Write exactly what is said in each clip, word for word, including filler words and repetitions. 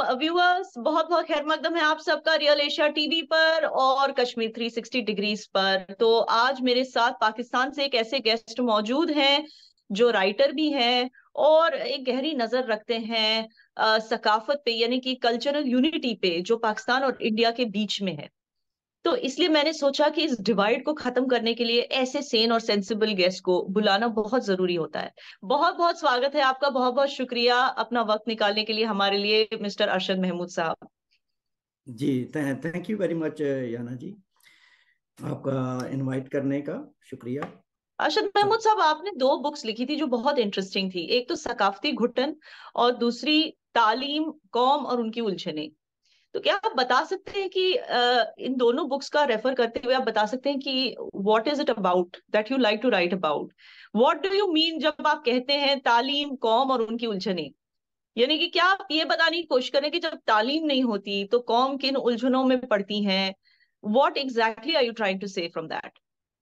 Viewers, बहुत बहुत खैर मकदम है आप सबका रियल एशिया टीवी पर और कश्मीर थ्री सिक्सटी डिग्रीज पर। तो आज मेरे साथ पाकिस्तान से एक ऐसे गेस्ट मौजूद हैं जो राइटर भी हैं और एक गहरी नजर रखते हैं अ, सकाफत पे, यानी कि कल्चरल यूनिटी पे जो पाकिस्तान और इंडिया के बीच में है। तो इसलिए मैंने सोचा कि इस डिवाइड को खत्म करने के लिए ऐसे सेन और सेंसिबल गेस्ट को बुलाना बहुत जरूरी होता है। बहुत बहुत स्वागत है आपका, बहुत बहुत शुक्रिया अपना वक्त निकालने के लिए हमारे लिए, मिस्टर अरशद महमूद साहब। जी, thank you very much Yana ji, आपका इनवाइट करने का शुक्रिया। अरशद महमूद साहब, आपने दो बुक्स लिखी थी जो बहुत इंटरेस्टिंग थी। एक तो सकाफती घुटन और दूसरी तालीम, कौम और उनकी उलझनें। तो क्या आप बता सकते हैं कि अ, इन दोनों बुक्स का रेफर करते हुए आप बता सकते हैं कि what is it about that you like to write about? What do you mean जब आप कहते हैं तालीम, कौम और उनकी उलझनें? यानी कि क्या आप ये बताने की कोशिश करें कि जब तालीम नहीं होती तो कौम किन उलझनों में पड़ती हैं? What exactly are you trying to say from that?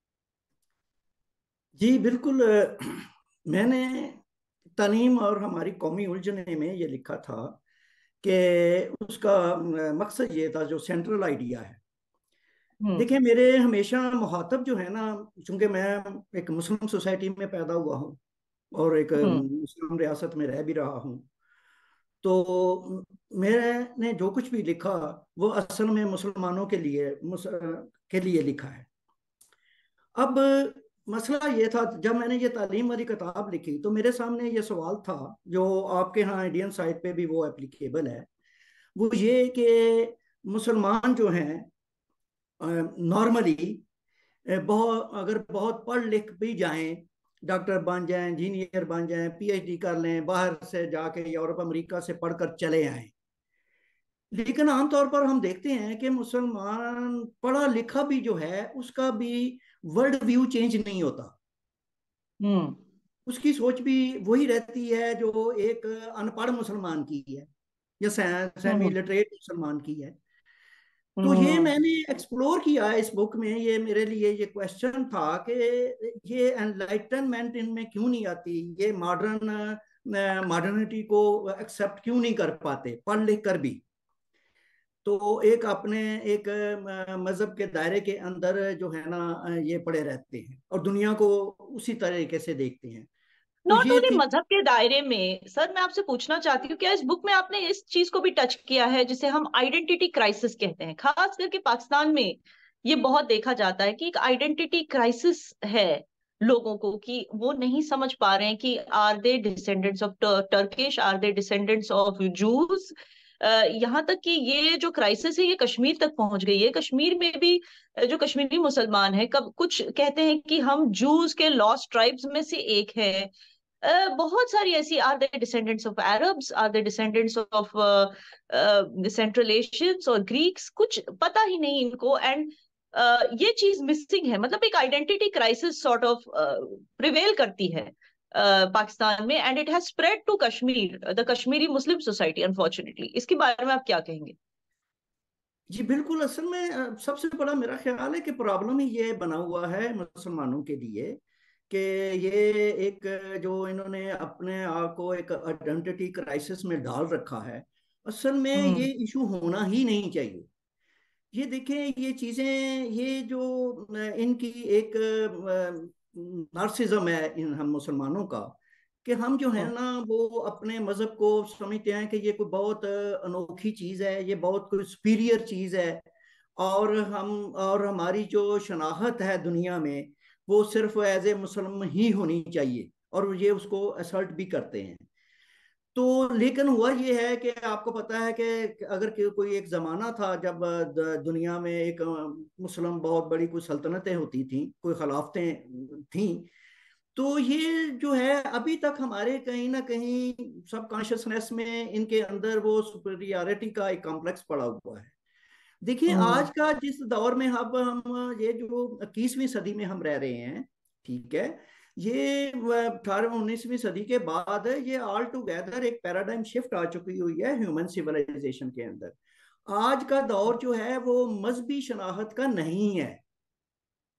जी बिल्कुल, अ, मैंने तालीम और हमारी कौमी उलझने में ये लिखा था कि उसका अ, मकसद ये था, जो सेंट्रल आइडिया है। हम्म। देखिए, मेरे हमेशा मुखातब जो है ना, चूंकि मैं एक मुस्लिम सोसाइटी में पैदा हुआ हूँ और एक अ, हम्म। मुस्लिम रियासत में रह भी रहा हूँ, तो मैंने जो कुछ भी लिखा वो असल में मुसलमानों के लिए मुस, के लिए लिखा है। अब मसला ये था, जब मैंने ये तालीम वाली किताब लिखी तो मेरे सामने ये सवाल था, जो आपके यहाँ इंडियन साइड पे भी वो एप्लीकेबल है। वो ये कि मुसलमान जो हैं नॉर्मली बहुत, अगर बहुत पढ़ लिख भी जाएं, डॉक्टर बन जाएं, इंजीनियर बन जाएं, पीएचडी कर लें, बाहर से जाके यूरोप अमेरिका से पढ़कर चले आएं, लेकिन आमतौर पर हम देखते हैं कि मुसलमान पढ़ा लिखा भी जो है उसका भी वर्ल्ड व्यू चेंज नहीं होता। हम्म। उसकी सोच भी वही रहती है जो एक अनपढ़ मुसलमान की है या सेमी हम्म। लिटरेट मुसलमान की है। तो ये हम्म। मैंने एक्सप्लोर किया इस बुक में। ये मेरे लिए ये क्वेश्चन था कि ये एनलाइटनमेंट इनमें क्यों नहीं आती, ये मॉडर्न मॉडर्निटी को एक्सेप्ट क्यों नहीं कर पाते पढ़ लिख कर भी। तो एक अपने एक अ, मजहब के दायरे के अंदर जो है ना, अ, ये पड़े रहते हैं और दुनिया को उसी तरीके से देखते हैं। तो नॉट ये ओनली थी। मजहब के दायरे में, सर मैं आपसे पूछना चाहती हूँ, क्या इस बुक में आपने इस चीज को भी टच किया है जिसे हम आइडेंटिटी क्राइसिस कहते हैं? खास करके पाकिस्तान में ये बहुत देखा जाता है कि एक आइडेंटिटी क्राइसिस है लोगों को, कि वो नहीं समझ पा रहे हैं कि are they descendants of Turkish, are they descendants of Jews. यहाँ तक कि ये जो क्राइसिस है ये कश्मीर तक पहुंच गई है। कश्मीर में भी अ, जो कश्मीरी मुसलमान है, कब कुछ कहते हैं कि हम जूस के लॉस्ट ट्राइब्स में से एक है। Uh, बहुत सारी ऐसी, are they descendants of Arabs, are they descendants of central Asians और ग्रीक्स, कुछ पता ही नहीं इनको। एंड ये चीज मिसिंग है, मतलब एक identity crisis sort of prevail करती है uh, पाकिस्तान में, and it has spread to Kashmir, the Kashmiri Muslim society unfortunately. इसके बारे में आप क्या कहेंगे? जी बिल्कुल, असल में अ, सबसे बड़ा मेरा ख्याल है कि प्रॉब्लम ही ये बना हुआ है मुसलमानों के लिए कि ये एक अ, जो इन्होंने अपने आप को एक आइडेंटिटी क्राइसिस में डाल रखा है। असल में ये हम्म। इशू होना ही नहीं चाहिए। ये देखें, ये चीजें, ये जो अ, इनकी एक नार्सिज्म है इन हम मुसलमानों का, कि हम जो है हम्म। ना वो अपने मजहब को समझते हैं कि ये कोई बहुत अ, अनोखी चीज है, ये बहुत कोई सुपीरियर चीज है। और हम और हमारी जो शनाख्त है दुनिया में, वो सिर्फ एज ए मुसलमान ही होनी चाहिए, और ये उसको असर्ट भी करते हैं। तो लेकिन हुआ ये है कि आपको पता है कि अगर कि कोई एक जमाना था जब द- दुनिया में एक अ, मुस्लिम बहुत बड़ी कोई सल्तनतें होती थी, कोई खिलाफतें थी। तो ये जो है अभी तक हमारे कहीं ना कहीं सब कॉन्शियसनेस में इनके अंदर वो सुपीरियरिटी का एक कॉम्प्लेक्स पड़ा हुआ है। देखिए, हम्म। आज का जिस दौर में अब हम ये जो इक्कीसवीं सदी में हम रह रहे हैं, ठीक है, ये अठारहवीं उन्नीसवीं सदी के बाद ये ऑल टुगेदर एक पैराडाइम शिफ्ट आ चुकी हुई है ह्यूमन सिविलाइजेशन के अंदर। आज का दौर जो है वो मजहबी शनाख्त का नहीं है।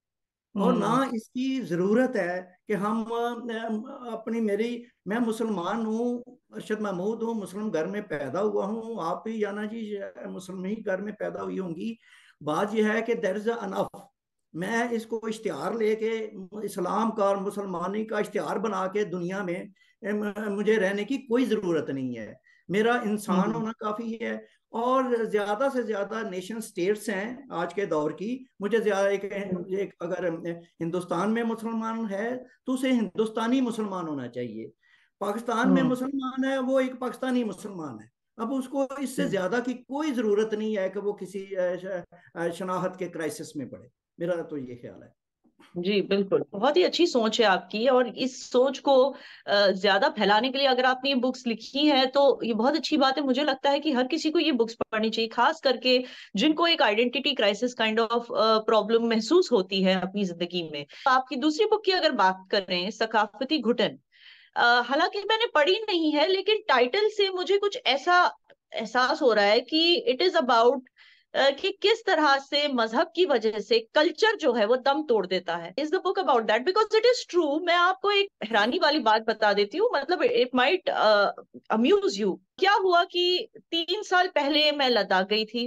और ना हम्म। इसकी जरूरत है कि हम अ, अपनी मेरी मैं मुसलमान हूँ, अरशद महमूद हूँ, मुस्लिम घर में पैदा हुआ हूँ, आप भी जाना जी मुस्लिम ही घर में पैदा हुई होंगी। बात यह है कि देयर इज अनफ। मैं इसको इश्तिहार लेके इस्लाम का और मुसलमानी का इश्तिहार बना के दुनिया में अ, मुझे रहने की कोई ज़रूरत नहीं है। मेरा इंसान हम्म। होना काफ़ी है। और ज़्यादा से ज़्यादा नेशन स्टेट्स हैं आज के दौर की। मुझे ज़्यादा एक, हम्म। एक अगर हिंदुस्तान में मुसलमान है तो उसे हिंदुस्तानी मुसलमान होना चाहिए। पाकिस्तान में हम्म। मुसलमान है, वो एक पाकिस्तानी मुसलमान है। अब उसको इससे हम्म। ज्यादा की कोई जरूरत नहीं है कि वो किसी अ, श- अ, शनाख्त के क्राइसिस में पड़े। मेरा तो ये ख्याल है। जी बिल्कुल, बहुत ही अच्छी सोच है आपकी। और इस सोच को अ, ज्यादा फैलाने के लिए अगर आपने ये बुक्स लिखी हैं तो ये बहुत अच्छी बात है। मुझे लगता है कि हर किसी को ये बुक्स पढ़नी चाहिए, खास करके जिनको एक identity crisis kind of problem महसूस होती है अपनी जिंदगी में। आपकी दूसरी बुक की अगर बात करें, सकाफती घुटन, अ, हालांकि मैंने पढ़ी नहीं है, लेकिन टाइटल से मुझे कुछ ऐसा एहसास हो रहा है कि इट इज अबाउट कि किस तरह से मजहब की वजह से कल्चर जो है वो दम तोड़ देता है। Is the book about that? Because it is true. मैं आपको एक हैरानी वाली बात बता देती हूँ, मतलब इट माइट अम्यूज यू। क्या हुआ कि तीन साल पहले मैं लद्दाख गई थी।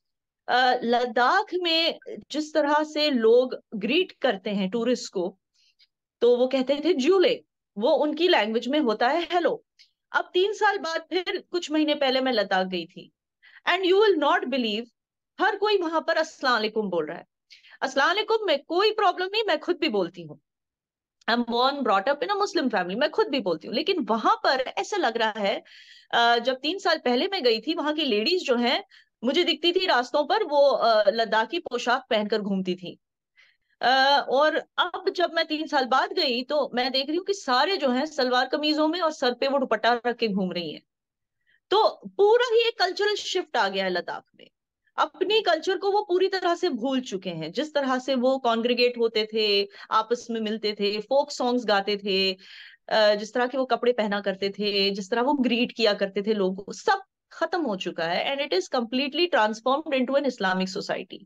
अ, लद्दाख में जिस तरह से लोग ग्रीट करते हैं टूरिस्ट को, तो वो कहते थे ज्यूले, वो उनकी लैंग्वेज में होता है हेलो। अब तीन साल बाद फिर कुछ महीने पहले मैं लद्दाख गई थी, and you will not believe, हर कोई वहां पर अस्सलाम वालेकुम बोल रहा है। अस्सलाम वालेकुम में कोई प्रॉब्लम नहीं, मैं खुद भी बोलती हूँ। I am born brought up in a Muslim family, मैं खुद भी बोलती हूँ। लेकिन वहां पर ऐसा लग रहा है, अ, जब तीन साल पहले मैं गई थी, वहां की लेडीज जो हैं मुझे दिखती थी रास्तों पर, वो अ, लद्दाखी पोशाक पहनकर घूमती थी। अ, और अब जब मैं तीन साल बाद गई तो मैं देख रही हूँ कि सारे जो हैं सलवार कमीजों में और सर पे वो दुपट्टा रख के घूम रही हैं। तो पूरा ही एक कल्चरल शिफ्ट आ गया है लद्दाख में। अपनी कल्चर को वो पूरी तरह से भूल चुके हैं। जिस तरह से वो कॉन्ग्रीगेट होते थे, आपस में मिलते थे, फोक सॉन्ग्स गाते थे, अ, जिस तरह के वो कपड़े पहना करते थे, जिस तरह वो ग्रीट किया करते थे लोगों को, सब खत्म हो चुका है। And it is completely transformed into an Islamic society.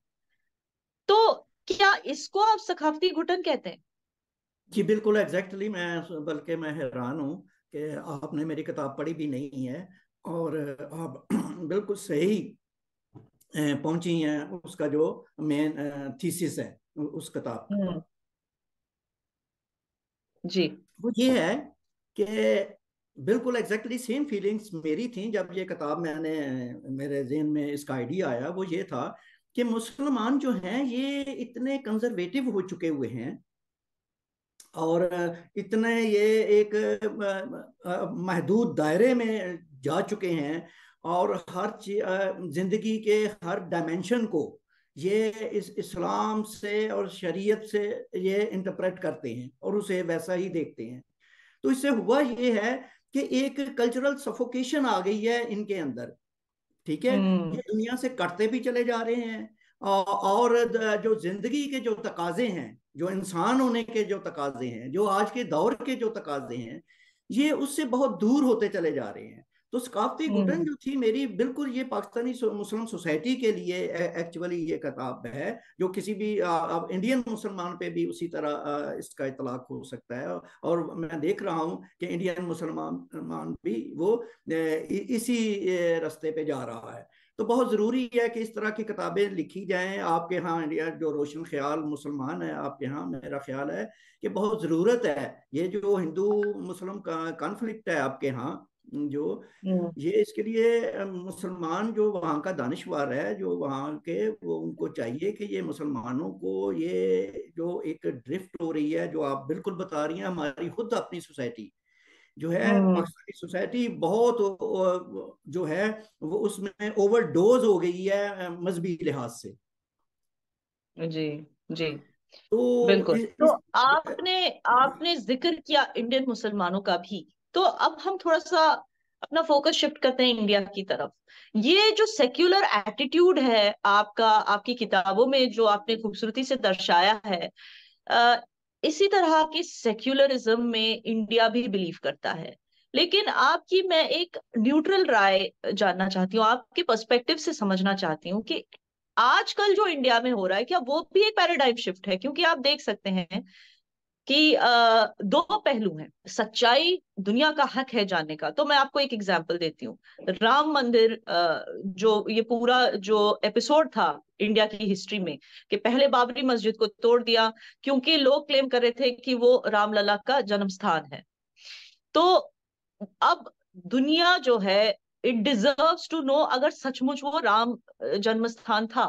तो क्या इसको आप सखाफती घुटन कहते हैं? जी बिल्कुल एग्जैक्टली। मैं बल्कि मैं हैरान हूँ कि आपने मेरी किताब पढ़ी भी नहीं है और आप बिल्कुल सही अ, पहुंची हैं उसका जो मेन थीसिस है उस किताब का। हम्म। जी। वो ये है कि बिल्कुल एग्जैक्टली सेम फीलिंग्स मेरी थी जब ये किताब मैंने मेरे जहन में इसका आइडिया आया। वो ये था कि मुसलमान जो हैं ये इतने कंजर्वेटिव हो चुके हुए हैं और इतने ये एक अ, अ, महदूद दायरे में जा चुके हैं और हर ची- अ, जिंदगी के हर डायमेंशन को ये इस इस्लाम से और शरीयत से ये इंटरप्रेट करते हैं और उसे वैसा ही देखते हैं। तो इससे हुआ ये है कि एक कल्चरल सफोकेशन आ गई है इनके अंदर। ठीक है। हम्म। ये दुनिया से कटते भी चले जा रहे हैं और जो जिंदगी के जो तकाजे हैं, जो इंसान होने के जो तकाजे हैं, जो आज के दौर के जो तकाजे हैं, ये उससे बहुत दूर होते चले जा रहे हैं। तो सकाफती घुटन हम्म। जो थी मेरी, बिल्कुल ये पाकिस्तानी मुस्लिम सोसाइटी के लिए एक्चुअली ये किताब है जो किसी भी आ, इंडियन मुसलमान पे भी उसी तरह आ, इसका इतलाक हो सकता है। और मैं देख रहा हूँ कि इंडियन मुसलमान भी वो इसी रास्ते पे जा रहा है। तो बहुत ज़रूरी है कि इस तरह की किताबें लिखी जाएं। आपके यहाँ इंडिया जो रोशन ख्याल मुसलमान है, आपके यहाँ मेरा ख्याल है कि बहुत ज़रूरत है। ये जो हिंदू मुस्लिम का कॉन्फ्लिक्ट है आपके यहाँ जो, हम्म। ये इसके लिए मुसलमान जो वहाँ का दानिशवार है जो वहाँ के, वो उनको चाहिए कि ये मुसलमानों को ये जो एक ड्रिफ्ट हो रही है जो आप बिल्कुल बता रही हैं, हमारी खुद अपनी सोसाइटी जो है हम्म। पाकिस्तानी सोसाइटी बहुत जो है वो उसमें ओवरडोज हो गई है मजहबी लिहाज से। जी। जी तो बिल्कुल। इस, तो इस आपने आपने जिक्र किया इंडियन मुसलमानों का भी, तो अब हम थोड़ा सा अपना फोकस शिफ्ट करते हैं इंडिया की तरफ। ये जो सेक्युलर एटीट्यूड है आपका, आपकी किताबों में जो आपने खूबसूरती से दर्शाया है, अ, इसी तरह की सेक्युलरिज्म में इंडिया भी बिलीव करता है। लेकिन आपकी मैं एक न्यूट्रल राय जानना चाहती हूँ, आपके पर्सपेक्टिव से समझना चाहती हूँ कि आजकल जो इंडिया में हो रहा है, क्या वो भी एक पैराडाइम शिफ्ट है? क्योंकि आप देख सकते हैं कि अ, दो पहलू हैं। सच्चाई दुनिया का हक है जानने का। तो मैं आपको एक एग्जांपल देती हूँ। राम मंदिर, अ, जो ये पूरा जो एपिसोड था इंडिया की हिस्ट्री में, कि पहले बाबरी मस्जिद को तोड़ दिया क्योंकि लोग क्लेम कर रहे थे कि वो रामलला का जन्म स्थान है। तो अब दुनिया जो है, इट डिजर्व्स टू नो अगर सचमुच वो राम अ, जन्म स्थान था।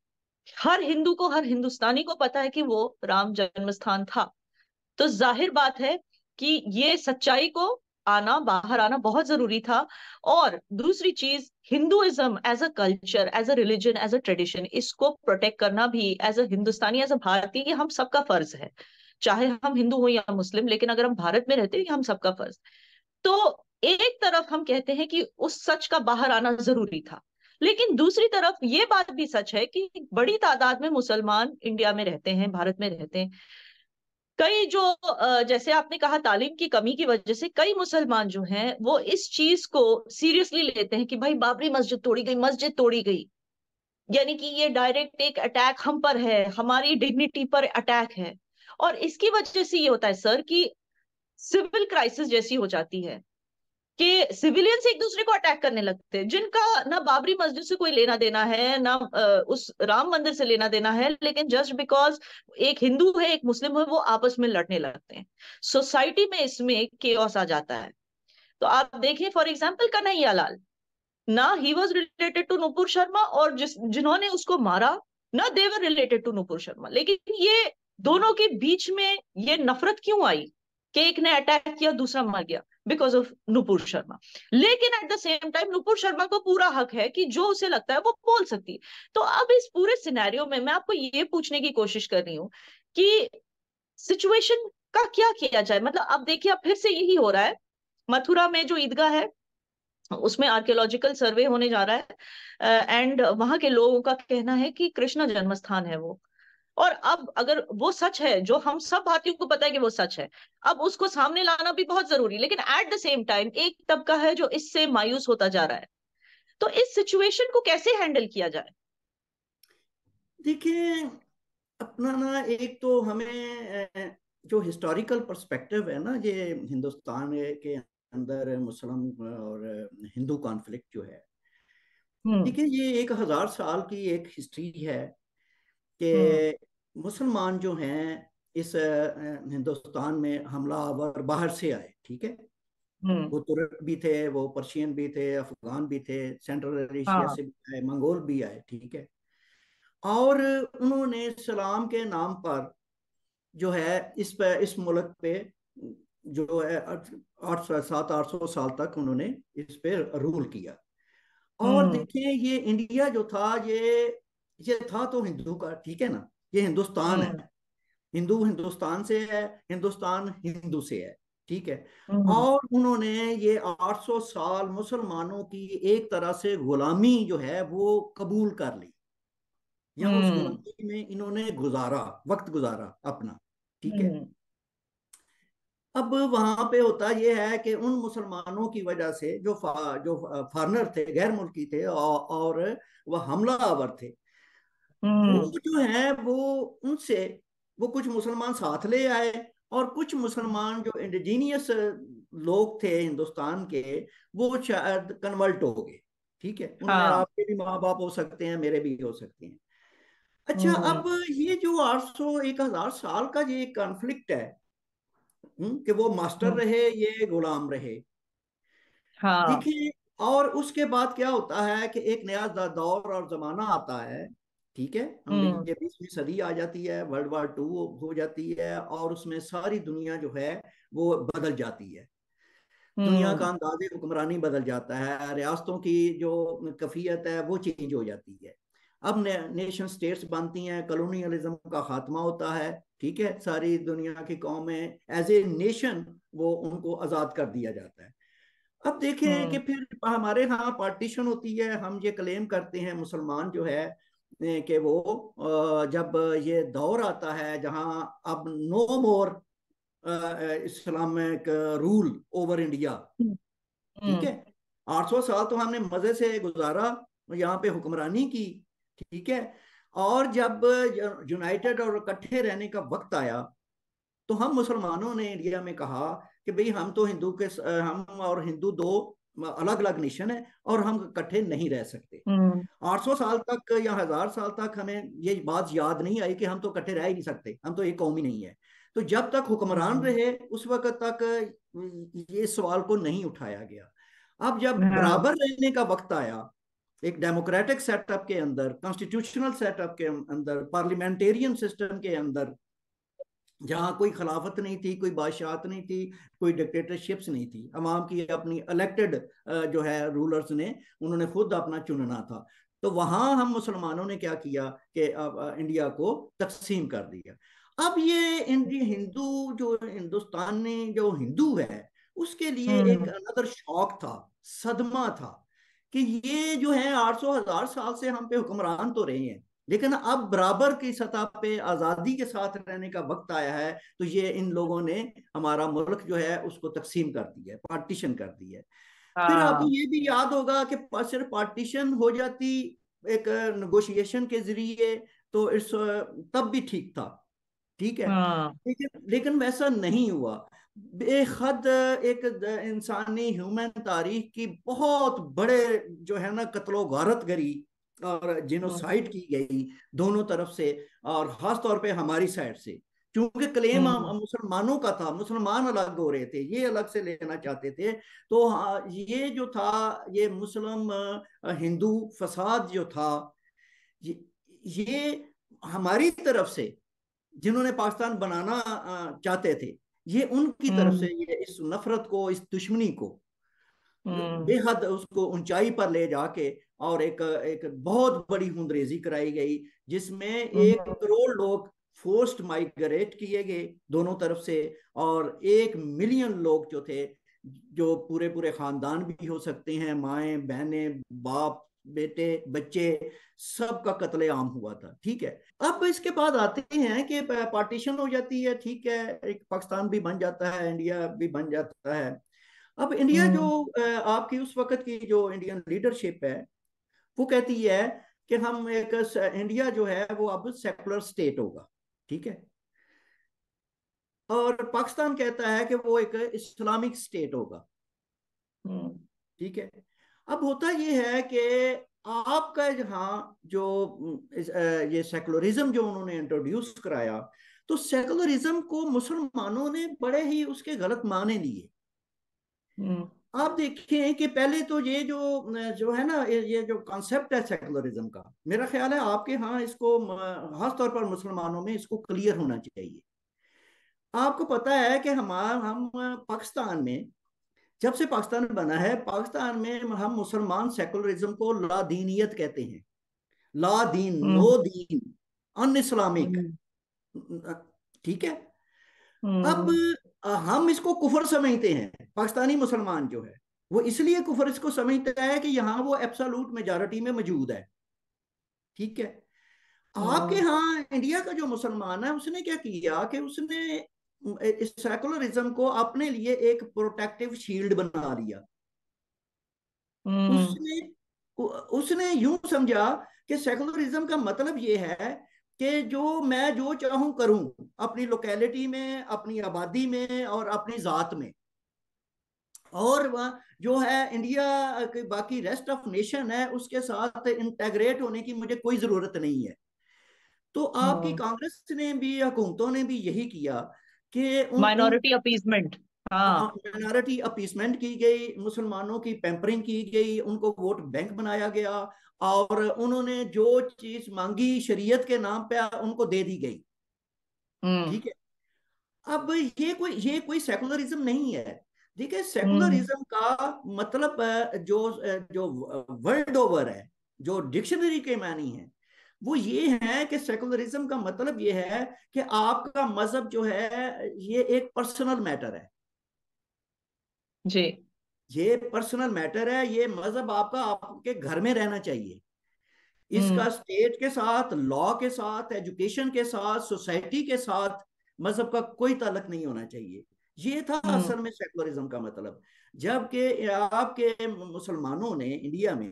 हर हिंदू को, हर हिंदुस्तानी को पता है कि वो राम जन्म स्थान था। तो जाहिर बात है कि ये सच्चाई को आना, बाहर आना बहुत जरूरी था। और दूसरी चीज, Hinduism as a culture, as a religion, as a tradition, इसको प्रोटेक्ट करना भी as a Hindustani, as a भारतीय, ये हम सबका फर्ज है। चाहे हम हिंदू हो या मुस्लिम, लेकिन अगर हम भारत में रहते हैं, ये हम सबका फर्ज। तो एक तरफ हम कहते हैं कि उस सच का बाहर आना जरूरी था, लेकिन दूसरी तरफ ये बात भी सच है कि बड़ी तादाद में मुसलमान इंडिया में रहते हैं, भारत में रहते हैं। कई जो अ, जैसे आपने कहा तालीम की कमी की वजह से कई मुसलमान जो हैं वो इस चीज को सीरियसली लेते हैं कि भाई बाबरी मस्जिद तोड़ी गई, मस्जिद तोड़ी गई, यानी कि ये डायरेक्ट एक अटैक हम पर है, हमारी डिग्निटी पर अटैक है। और इसकी वजह से ये होता है सर कि सिविल क्राइसिस जैसी हो जाती है कि सिविलियंस एक दूसरे को अटैक करने लगते हैं, जिनका ना बाबरी मस्जिद से कोई लेना देना है, ना अ, उस राम मंदिर से लेना देना है, लेकिन जस्ट बिकॉज एक हिंदू है एक मुस्लिम है, वो आपस में लड़ने लगते हैं। सोसाइटी में इसमें केओस आ जाता है। तो आप देखिए फॉर एग्जाम्पल कन्हैया लाल, ना he was related to Nupur Sharma, और जिस जिन्होंने उसको मारा, ना they were related to Nupur Sharma, लेकिन ये दोनों के बीच में ये नफरत क्यों आई कि एक ने अटैक किया दूसरा मर गया? Because of Nupur Sharma. लेकिन at the same time Nupur Sharma को पूरा हक है कि जो उसे लगता है वो बोल सकती है। तो अब इस पूरे सिनेरियो में मैं आपको ये पूछने की कोशिश कर रही हूँ कि सिचुएशन का क्या किया जाए। मतलब अब देखिए, अब फिर से यही हो रहा है। मथुरा में जो ईदगाह है, उसमें आर्कियोलॉजिकल सर्वे होने जा रहा है, एंड वहां के लोगों का कहना है कि कृष्ण जन्म स्थान है वो। और अब अगर वो सच है, जो हम सब भारतीयों को पता है कि वो सच है, अब उसको सामने लाना भी बहुत जरूरी। लेकिन एट द सेम टाइम एक तबका है जो इससे मायूस होता जा रहा है। तो इस सिचुएशन को कैसे हैंडल किया जाए? देखिए, अपना ना एक तो हमें अ, जो हिस्टोरिकल पर्सपेक्टिव है ना, ये हिंदुस्तान के अंदर मुस्लिम और हिंदू कॉन्फ्लिक्ट जो है, हम्म। देखिए ये एक हजार साल की एक हिस्ट्री है हम्म। कि मुसलमान जो हैं इस अ, हिंदुस्तान में हमलावर बाहर से आए, ठीक है। हम्म। वो तुर्क भी थे, वो पर्शियन भी थे, अफगान भी थे, सेंट्रल एशिया हाँ। से भी आए, मंगोल भी आए, ठीक है। और उन्होंने सलाम के नाम पर जो है इस पे इस मुल्क पे जो है आठ सौ सात आठ सौ साल तक उन्होंने इस पे रूल किया। और हम्म। देखिए ये इंडिया जो था, ये ये था तो हिंदू का, ठीक है ना, ये हिंदुस्तान हम्म। है। हिंदू हिंदुस्तान से है, हिंदुस्तान हिंदू से है, ठीक है। हम्म। और उन्होंने ये आठ सौ साल मुसलमानों की एक तरह से गुलामी जो है वो कबूल कर ली, या उस हम्म। गुलामी में इन्होंने गुजारा, वक्त गुजारा अपना, ठीक है। हम्म। अब वहां पे होता यह है कि उन मुसलमानों की वजह से जो फा, जो फॉरनर थे, गैर मुल्की थे, और, और वह हमलावर थे, वो हम्म। जो है वो उनसे वो कुछ मुसलमान साथ ले आए, और कुछ मुसलमान जो इंडिजीनियस लोग थे हिंदुस्तान के, वो शायद कन्वर्ट हो गए, ठीक है। उनमें हाँ। आपके भी माँ बाप हो सकते हैं, मेरे भी हो सकते हैं। अच्छा, हम्म। अब ये जो आठ सौ एक हजार साल का ये कॉन्फ्लिक्ट है, हम्म, कि वो मास्टर हम्म। रहे, ये गुलाम रहे, हाँ। देखिए। और उसके बाद क्या होता है कि एक नया द- दौर और जमाना आता है, ठीक है। हम हम्म। ये बीसवीं सदी आ जाती है, वर्ल्ड वार टू हो जाती है, और उसमें सारी दुनिया जो है वो बदल जाती है। दुनिया का हम्म। अंदाजे हुक्मरानी बदल जाता है, रियासतों की जो कफियत है वो चेंज हो जाती है। अब ने, नेशन स्टेट्स बनती हैं, कॉलोनियलिज्म का खात्मा होता है, ठीक है। सारी दुनिया की कौमें एज ए नेशन वो उनको आज़ाद कर दिया जाता है। अब देखें कि हम्म। फिर हमारे यहाँ पार्टीशन होती है, हम ये क्लेम करते हैं मुसलमान जो है ए, कि वो अ, जब ये दौर आता है जहाँ अब no more Islamic rule over India, ठीक है। हम्म। आठ सौ साल तो हमने मजे से गुजारा, यहाँ पे हुक्मरानी की, ठीक है। और जब यूनाइटेड और इकट्ठे रहने का वक्त आया तो हम मुसलमानों ने इंडिया में कहा कि भाई हम तो हिंदू के, हम और हिंदू दो अलग अलग नेशन है और हम इकट्ठे नहीं रह सकते। हम्म। आठ सौ साल तक या हजार साल तक हमें ये बात याद नहीं आई कि हम तो इकट्ठे रह ही नहीं सकते, हम तो एक कौम ही नहीं है। तो जब तक हुक्मरान हम्म। रहे उस वक्त तक ये सवाल को नहीं उठाया गया। अब जब हाँ। बराबर रहने का वक्त आया, एक डेमोक्रेटिक सेटअप के अंदर, कॉन्स्टिट्यूशनल सेटअप के अंदर, पार्लियामेंटेरियन सिस्टम के अंदर, जहां कोई खिलाफत नहीं थी, कोई बादशाहत नहीं थी, कोई डिक्टेटरशिप्स नहीं थी, अवाम की अपनी इलेक्टेड जो है रूलर्स ने, उन्होंने खुद अपना चुनना था। तो वहां हम मुसलमानों ने क्या किया कि अब इंडिया को तकसीम कर दिया। अब ये इंडिया हिंदू जो हिंदुस्तान में जो हिंदू है उसके लिए एक हम्म। अनदर शौक था, सदमा था कि ये जो है आठ सौ हजार साल से हम पे हुक्मरान तो रहे हैं, लेकिन अब बराबर की सतह पे आजादी के साथ रहने का वक्त आया है, तो ये इन लोगों ने हमारा मुल्क जो है उसको तकसीम कर दिया है, पार्टीशन कर दिया है। फिर आपको हाँ। ये भी याद होगा कि सिर्फ पार्टीशन हो जाती एक नेगोशिएशन के जरिए तो इस तब भी ठीक था, ठीक है। हाँ। लेकिन लेकिन वैसा नहीं हुआ। बेहद एक इंसानी ह्यूमन तारीख की बहुत बड़े जो है ना कत्लो गारत करी और हम्म। जिनोसाइड की गई दोनों तरफ से, और खास तौर पे हमारी साइड से, क्योंकि क्लेम हम्म। मुसलमानों का था, मुसलमान अलग हो रहे थे, ये अलग से लेना चाहते थे। तो हाँ, ये जो था ये मुस्लिम हिंदू फसाद जो था, ये, ये हमारी तरफ से जिन्होंने पाकिस्तान बनाना चाहते थे, ये उनकी तरफ से हम्म। ये इस नफरत को, इस दुश्मनी को हम्म। बेहद उसको ऊंचाई पर ले जाके और एक एक बहुत बड़ी हुंदरेजी कराई गई, जिसमें एक हम्म। करोड़ लोग फोर्स्ड माइग्रेट किए गए दोनों तरफ से, और एक मिलियन लोग जो थे, जो पूरे पूरे खानदान भी हो सकते हैं, माए बहनें बाप बेटे बच्चे, सबका कत्लेआम हुआ था, ठीक है। अब इसके बाद आते हैं कि पार्टीशन हो जाती है, ठीक है, एक पाकिस्तान भी बन जाता है, इंडिया भी बन जाता है। अब इंडिया जो हम्म। आपकी उस वक्त की जो इंडियन लीडरशिप है वो कहती है कि हम एक इंडिया जो है वो अब सेकुलर स्टेट होगा, ठीक है। और पाकिस्तान कहता है कि वो एक इस्लामिक स्टेट होगा, हम्म। ठीक है। अब होता ये है कि आपका जहाँ जो ये सेकुलरिज्म जो उन्होंने इंट्रोड्यूस कराया, तो सेकुलरिज्म को मुसलमानों ने बड़े ही उसके गलत माने लिए। हम्म। आप देखिए कि पहले तो ये जो जो है ना ये जो कॉन्सेप्ट है सेकुलरिज्म का, मेरा ख्याल है आपके यहाँ इसको खास तौर पर मुसलमानों में इसको क्लियर होना चाहिए। आपको पता है कि हमारा हम पाकिस्तान में, जब से पाकिस्तान बना है, पाकिस्तान में हम मुसलमान सेकुलरिज्म को लादीनियत कहते हैं। ला दीन, हम्म। नो दीन, अन इस्लामिक, हम्म। ठीक है। अब हम्म। हम इसको कुफर समझते हैं, पाकिस्तानी मुसलमान जो है वो इसलिए कुफर इसको समझता है कि यहाँ वो एब्सोल्यूट मेजॉरिटी में मौजूद है, ठीक है। आपके हम्म। यहाँ इंडिया का जो मुसलमान है उसने क्या किया कि उसने इस सेकुलरिज्म को अपने लिए एक प्रोटेक्टिव शील्ड बना लिया। हम्म। उसने उसने यूं समझा कि सेकुलरिज्म का मतलब ये है कि जो मैं जो चाहूं करूं अपनी लोकेलिटी में, अपनी आबादी में और अपनी जात में, और वह जो है इंडिया के बाकी रेस्ट ऑफ नेशन है उसके साथ इंटेग्रेट होने की मुझे कोई जरूरत नहीं है। तो आपकी हम्म। कांग्रेस ने भी, हुकूमतों ने भी यही किया कि उन उन माइनॉरिटी अपीसमेंट। हाँ। माइनॉरिटी अपीसमेंट की गई, मुसलमानों की पैम्परिंग की गई, उनको वोट बैंक बनाया गया, और उन्होंने जो चीज मांगी शरीयत के नाम पे उनको दे दी गई, हम्म। ठीक है। अब ये कोई ये कोई सेकुलरिज्म नहीं है। देखिए हम्म। सेकुलरिज्म का मतलब जो जो वर्ल्ड ओवर है, जो डिक्शनरी के मानी है, वो ये है कि सेकुलरिज्म का मतलब ये है कि आपका मजहब जो है ये एक पर्सनल मैटर है। जी। ये पर्सनल मैटर है, ये मजहब आपका आपके घर में रहना चाहिए। हम्म। इसका स्टेट के साथ, लॉ के साथ, एजुकेशन के साथ, सोसाइटी के साथ मजहब का कोई ताल्लुक नहीं होना चाहिए। ये था हम्म। असल में सेकुलरिज्म का मतलब। जबकि आपके मुसलमानों ने इंडिया में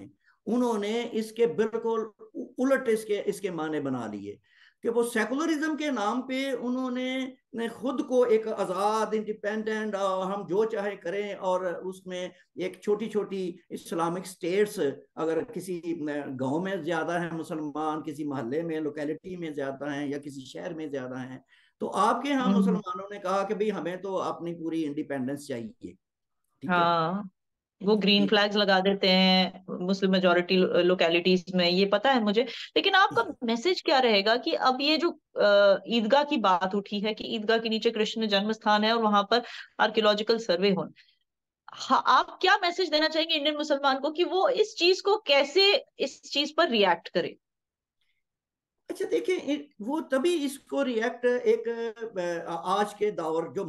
उन्होंने इसके बिल्कुल उलट इसके इसके माने बना लिए कि वो सेकुलरिज्म के नाम पे उन्होंने ने खुद को एक आज़ाद इंडिपेंडेंट और हम जो चाहे करें, और उसमें एक छोटी छोटी इस्लामिक स्टेट्स, अगर किसी गांव में ज़्यादा है मुसलमान, किसी मोहल्ले में लोकेलिटी में ज़्यादा हैं, या किसी शहर में ज़्यादा हैं, तो आपके यहाँ हम्म। मुसलमानों ने कहा कि भाई हमें तो अपनी पूरी इंडिपेंडेंस चाहिए। ठीक है। हाँ, वो ग्रीन ये फ्लैग्स लगा देते हैं मुस्लिम मेजोरिटी लोकेलिटीज में, ये पता है मुझे। लेकिन आपका मैसेज क्या रहेगा कि अब ये जो अ, ईदगाह की बात उठी है कि ईदगाह के नीचे कृष्ण जन्म स्थान है और वहां पर आर्कियोलॉजिकल सर्वे हो, हाँ, आप क्या मैसेज देना चाहेंगे इंडियन मुसलमान को कि वो इस चीज को कैसे, इस चीज पर रिएक्ट करे? अच्छा, देखिए, वो तभी इसको रिएक्ट एक आज के दौर जो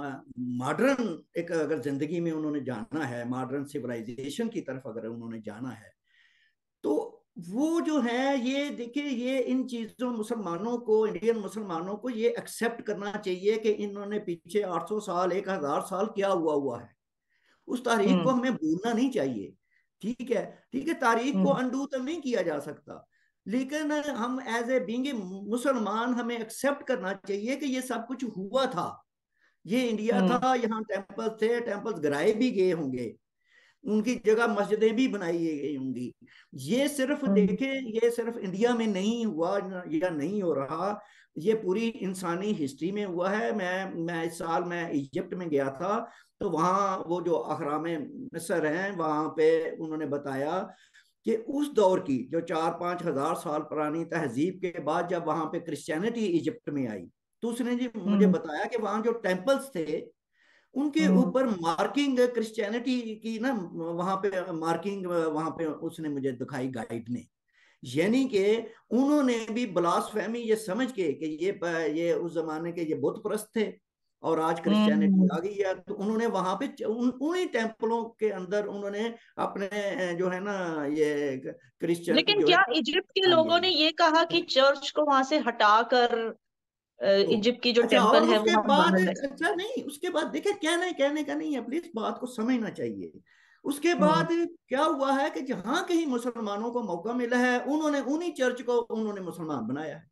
मॉडर्न एक अगर जिंदगी में उन्होंने जाना है, मॉडर्न सिविलाइजेशन की तरफ अगर उन्होंने जाना है, तो वो जो है, ये देखिए, ये इन चीजों मुसलमानों को, इंडियन मुसलमानों को ये एक्सेप्ट करना चाहिए कि इन्होंने पीछे आठ सौ साल, एक हज़ार साल क्या हुआ हुआ है, उस तारीख को हम्म। हमें भूलना नहीं चाहिए। ठीक है। ठीक है, तारीख को हम्म। अनडू तो नहीं किया जा सकता, लेकिन हम एज ए बीइंग मुसलमान हमें एक्सेप्ट करना चाहिए कि ये सब कुछ हुआ था, ये इंडिया हम्म। था, यहाँ टेम्पल्स थे, टेम्पल्स गिराए भी गए होंगे, उनकी जगह मस्जिदें भी बनाई गई होंगी। ये सिर्फ हम्म। देखें, ये सिर्फ इंडिया में नहीं हुआ या नहीं हो रहा, ये पूरी इंसानी हिस्ट्री में हुआ है। मैं मैं इस साल मैं इजिप्ट में गया था, तो वहाँ वो जो अहराम मिस्र हैं, वहाँ पे उन्होंने बताया कि उस दौर की जो चार पांच हजार साल पुरानी तहजीब के बाद जब वहाँ पे क्रिश्चियनिटी इजिप्ट में आई, तो उसने जी मुझे हम्म। बताया कि वहाँ जो टेम्पल्स थे उनके हम्म। ऊपर मार्किंग क्रिश्चियनिटी की ना, वहां पे मार्किंग, वहां पे उसने मुझे दिखाई गाइड ने, यानी कि उन्होंने भी ब्लासफेमी ये समझ के कि ये ये उस जमाने के ये बुत परस्त थे और आज क्रिश्चियनिटी हम्म। आ गई है, तो उन्होंने वहां पे उन उन्हीं टेम्पलों के अंदर उन्होंने अपने जो है ना ये क्रिश्चियन लेकिन जो है क्या इजिप्ट के बना लोगों ने लिए। ये कहा कि चर्च को वहां से हटाकर अ, तो इजिप्ट की जो अच्छा, और टेम्पल है उसके वो हम बाद, वहां ले। अच्छा नहीं, उसके बाद देखिए, कहने कहने का नहीं है, प्लीज बात को समझना चाहिए। उसके हम्म। बाद क्या हुआ है कि जहां कहीं मुसलमानों को मौका मिला है, उन्होंने उन्हीं चर्च को उन्होंने मुसलमान बनाया है।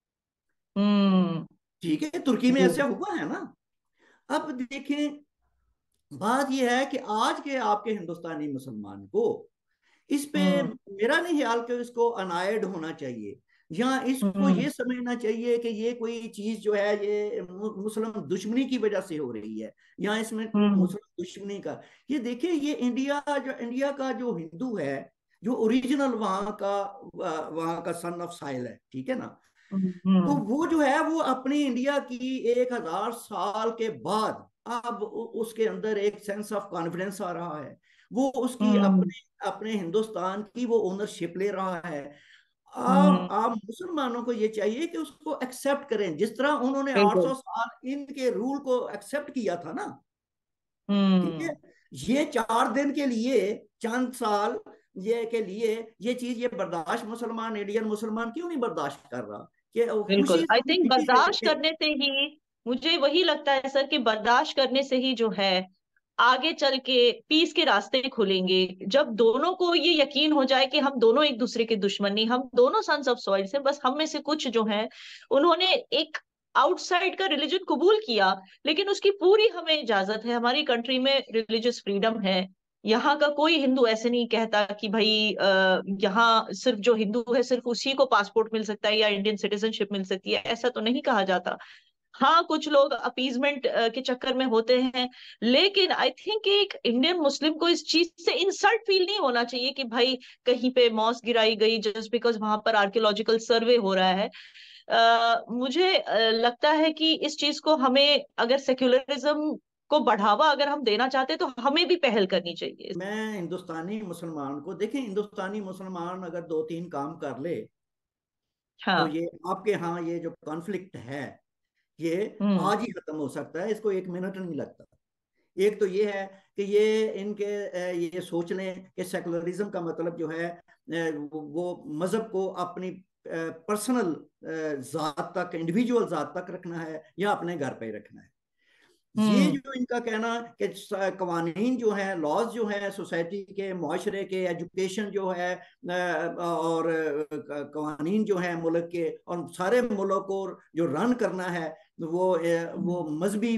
हम्म। ठीक है, तुर्की में जी। ऐसा हुआ है ना। अब देखें, बात यह है कि आज के आपके हिंदुस्तानी मुसलमान को इस पे हम्म। मेरा नहीं ख्याल कि इसको अनायड होना चाहिए, या इसको हम्म। ये समझना चाहिए कि ये कोई चीज जो है ये मुस्लिम दुश्मनी की वजह से हो रही है, या इसमें हम्म। मुस्लिम दुश्मनी का, ये देखिए, ये इंडिया जो इंडिया का जो हिंदू है, जो ओरिजिनल वहां का वहां का सन ऑफ साइल है, ठीक है ना, तो हम्म। वो जो है वो अपनी इंडिया की एक हजार साल के बाद अब उसके अंदर एक सेंस ऑफ कॉन्फिडेंस आ रहा है, वो उसकी हम्म। अपने अपने हिंदुस्तान की वो ओनरशिप ले रहा है। अब हम्म। आप मुसलमानों को ये चाहिए कि उसको एक्सेप्ट करें, जिस तरह उन्होंने बिल्कुल। आठ सौ साल इनके रूल को एक्सेप्ट किया था ना। ठीक है। हम्म। ये चार दिन के लिए, चंद साल ये के लिए, ये चीज ये बर्दाश्त मुसलमान, इंडियन मुसलमान क्यों नहीं बर्दाश्त कर रहा, कि बिल्कुल, खुशी आई से थिंक बर्दाश्त किसी करने से ही, मुझे वही लगता है सर कि बर्दाश्त करने से ही जो है आगे चल के पीस के रास्ते खुलेंगे। जब दोनों को ये यकीन हो जाए कि हम दोनों एक दूसरे के दुश्मन नहीं, हम दोनों सन्स ऑफ सॉइल से, बस हम में से कुछ जो है उन्होंने एक आउटसाइड का रिलीजन कबूल किया, लेकिन उसकी पूरी हमें इजाजत है, हमारी कंट्री में रिलीजियस फ्रीडम है। यहाँ का कोई हिंदू ऐसे नहीं कहता कि भाई आ, यहाँ सिर्फ जो हिंदू है सिर्फ उसी को पासपोर्ट मिल सकता है या इंडियन सिटीजनशिप मिल सकती है, ऐसा तो नहीं कहा जाता। हाँ, कुछ लोग अपीजमेंट के चक्कर में होते हैं, लेकिन आई थिंक एक इंडियन मुस्लिम को इस चीज से इंसल्ट फील नहीं होना चाहिए कि भाई कहीं पे मॉस्क गिराई गई जस्ट बिकॉज वहां पर आर्कियोलॉजिकल सर्वे हो रहा है। अ, मुझे अ, लगता है कि इस चीज को हमें, अगर सेक्युलरिज्म को बढ़ावा अगर हम देना चाहते हैं तो हमें भी पहल करनी चाहिए। मैं हिंदुस्तानी मुसलमान को देखें, हिंदुस्तानी मुसलमान अगर दो तीन काम कर ले, तो हाँ। ये आपके यहाँ ये जो कॉन्फ्लिक्ट है, ये हम्म। आज ही खत्म हो सकता है, इसको एक मिनट नहीं लगता। एक तो ये है कि ये इनके ये सोच लें कि सेकुलरिज्म का मतलब जो है वो मजहब को अपनी पर्सनल जात तक, इंडिविजुअल जात तक रखना है या अपने घर पे रखना है। ये हम्म। जो इनका कहना कि कवानीन जो है, लॉज जो है सोसाइटी के, माशरे के, एजुकेशन जो है और कवानीन जो है मुल्क के, और सारे मुल्क को जो रन करना है वो वो मजहबी,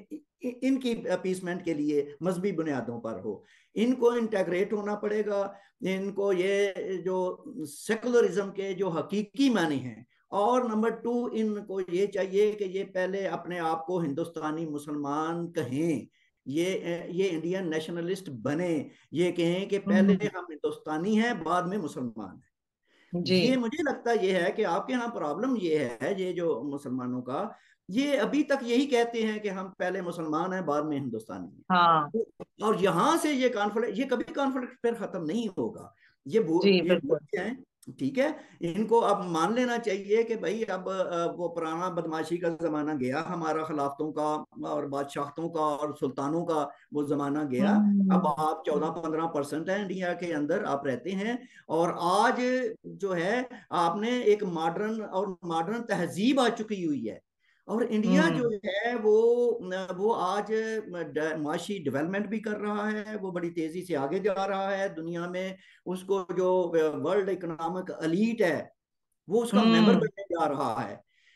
इनकी अपीसमेंट के लिए मजहबी बुनियादों पर हो। इनको इंटेग्रेट होना पड़ेगा। इनको ये जो सेकुलरिज्म के जो हकीकी मानी हैं, और नंबर टू इनको ये चाहिए कि ये पहले अपने आप को हिंदुस्तानी मुसलमान कहें, ये ये इंडियन नेशनलिस्ट बने, ये कहें कि पहले हम हिंदुस्तानी हैं बाद में मुसलमान हैं। जी। ये मुझे लगता ये है कि आपके यहाँ प्रॉब्लम ये है, ये जो मुसलमानों का, ये अभी तक यही कहते हैं कि हम पहले मुसलमान हैं बाद में हिंदुस्तानी हाँ। हैं। और यहां से ये कॉन्फ्लिक्ट, ये कभी कॉन्फ्लिक्ट फिर खत्म नहीं होगा। ये जी ये बिल्कुल। हैं, ठीक है। इनको अब मान लेना चाहिए कि भाई अब वो पुराना बदमाशी का जमाना गया, हमारा खिलाफतों का और बादशाहतों का और सुल्तानों का वो जमाना गया। अब हम्म। आप चौदह पंद्रह परसेंट है इंडिया के अंदर आप रहते हैं, और आज जो है आपने एक मॉडर्न और मॉडर्न तहजीब आ चुकी हुई है। और इंडिया जो हम्म। है वो वो आज माशी डेवलपमेंट भी कर रहा है, वो बड़ी तेजी से आगे जा रहा है दुनिया में। उसको जो वर्ल्ड इकोनॉमिक एलीट है वो उसका मेंबर हम्म। बनने जा रहा है।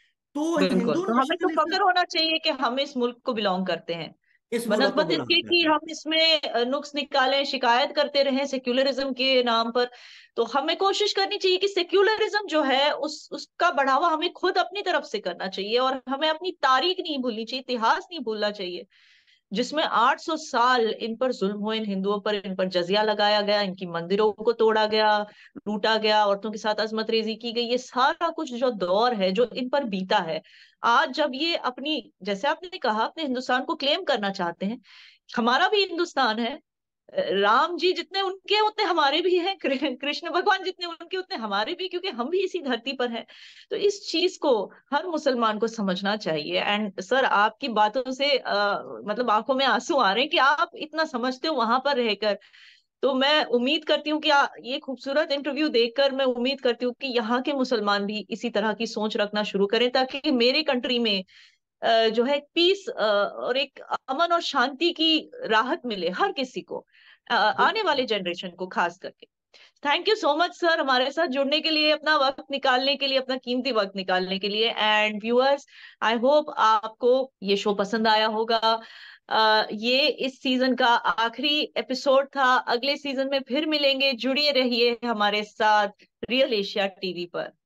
तो बिल्कुल, हिंदू तो हमें तो नेशनलिज्म फक्र होना चाहिए कि हम इस मुल्क को बिलोंग करते हैं, इस मुल्क को बनस्बत गुलाम इसके कि करते हैं। हम इसमें अ, नुक्स निकालें, शिकायत करते रहें सेक्युलरिज्म के नाम पर। तो हमें कोशिश करनी चाहिए कि सेक्युलरिज्म जो है उस उसका बढ़ावा हमें खुद अपनी तरफ से करना चाहिए, और हमें अपनी तारीख नहीं भूलनी चाहिए, इतिहास नहीं भूलना चाहिए, जिसमें आठ सौ साल इन पर जुल्म हुए, इन हिंदुओं पर, इन पर जजिया लगाया गया, इनकी मंदिरों को तोड़ा गया, लूटा गया, औरतों के साथ अजमत रेजी की गई। ये सारा कुछ जो दौर है जो इन पर बीता है, आज जब ये अपनी, जैसे आपने कहा, अपने हिंदुस्तान को क्लेम करना चाहते हैं, हमारा भी हिंदुस्तान है, राम जी जितने उनके उतने हमारे भी हैं, कृष्ण भगवान जितने उनके उतने हमारे भी, क्योंकि हम भी इसी धरती पर हैं। तो इस चीज को हर मुसलमान को समझना चाहिए। एंड सर, आपकी बातों से आ, मतलब आंखों में आंसू आ रहे हैं कि आप इतना समझते हो वहां पर रहकर। तो मैं उम्मीद करती हूँ कि आ, ये खूबसूरत इंटरव्यू देखकर मैं उम्मीद करती हूँ कि यहाँ के मुसलमान भी इसी तरह की सोच रखना शुरू करें, ताकि मेरे कंट्री में अ, जो है पीस और एक अमन और शांति की राहत मिले हर किसी को, अ, आने वाले जनरेशन को खास करके। Thank you so much sir, हमारे साथ जुड़ने के लिए, अपना वक्त निकालने के लिए, अपना कीमती वक्त निकालने के लिए। एंड व्यूअर्स, आई होप आपको ये शो पसंद आया होगा। अ, ये इस सीजन का आखिरी एपिसोड था, अगले सीजन में फिर मिलेंगे, जुड़िए रहिए हमारे साथ रियल एशिया टीवी पर।